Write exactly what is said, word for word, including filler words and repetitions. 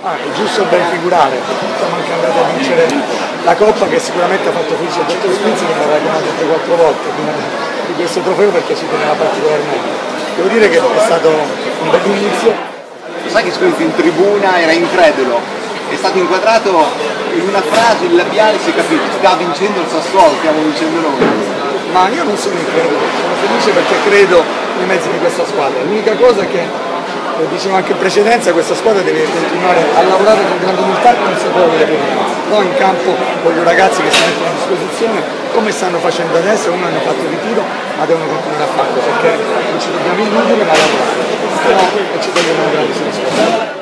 Ah, è giusto ben figurare, siamo anche andati a vincere la Coppa che sicuramente ha fatto felice il dottor Spinzi che mi aveva chiamato tre quattro volte prima di questo trofeo perché ci teneva particolarmente. Devo dire che è stato un bel inizio. Sai che Spinzi in tribuna era incredulo, è stato inquadrato in una frase, il labiale si è capito, sta vincendo il Sassuolo, stiamo vincendo noi. Ma io non sono incredulo, sono felice perché credo nei mezzi di questa squadra. L'unica cosa è che, lo dicevo anche in precedenza, questa squadra deve continuare a lavorare con grande umiltà e consapevole dell'inizio. Poi in campo voglio ragazzi che si mettono a disposizione, come stanno facendo adesso, uno hanno fatto il ritiro, ma devono continuare a farlo perché non ci dobbiamo illudere ma lavorare, se no ci togliamo una grande soddisfazione.